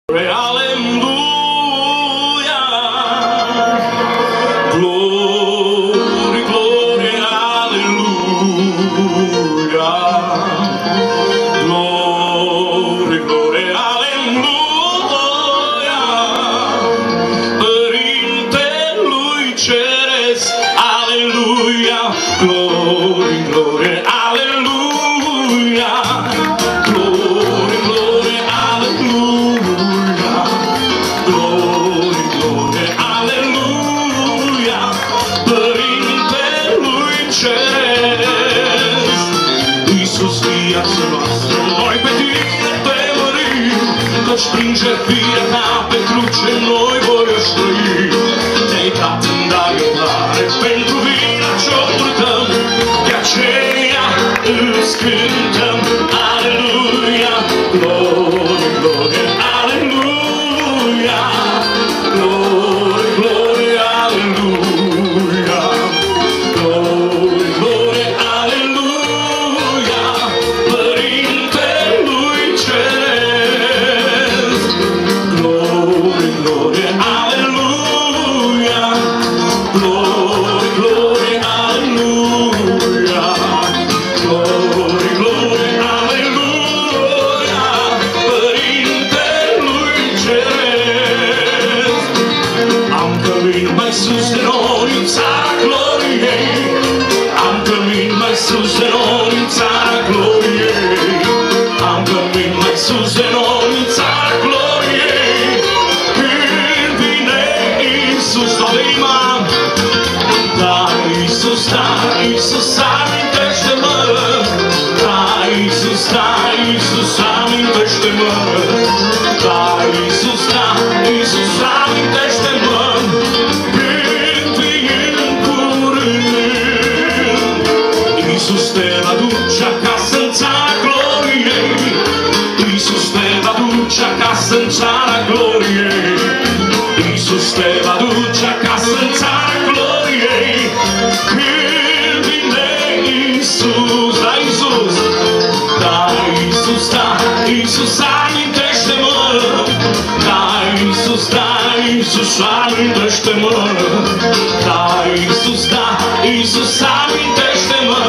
Prin jertfirea ta pe cruce noi voi trăi. Te-ai dat în dar iertare pentru vina ce-o purtăm, de aceea îți cântăm aleluia, glorie, glorie, aleluia, glorie, glorie, aleluia, glorie, glorie, aleluia, Părintelui Ceresc. Glory, glory, aleluia. Glory, glory, aleluia. Glory, glory, aleluia. Părintelui Ceresc. Am călărit mai sus de noi în țara gloriei. Am călărit mai sus de noi în țara gloriei. Am călărit mai sus de noi în țara gloriei. Când vine Iisus, toată da, Iisus, da, Iisus, amintește-mă. Da, Iisus, amintește-mă. Da, Iisus, amintește-mă. Când vine în curând, Iisus te va duce acasă în țara gloriei. Iisus te va duce acasă în țara gloriei. Iisus te va duce acasă în țara gloriei. Când vine Iisus, da, Iisus, da, Iisus, da, Iisus, amintește-mă. Da, Iisus, amintește-mă. Da, Iisus, amintește-mă.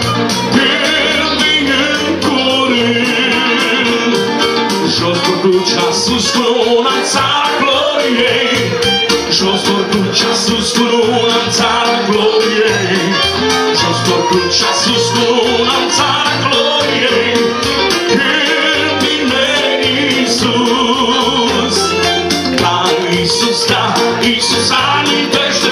Când vine în curând, jos vor crucea, sus coruna în țara gloriei. Jos vor crucea, sus coruna în țara gloriei. Jos vor crucea, sus coruna în țara gloriei. Când vine Iisus, da, Iisus, amintește-mă.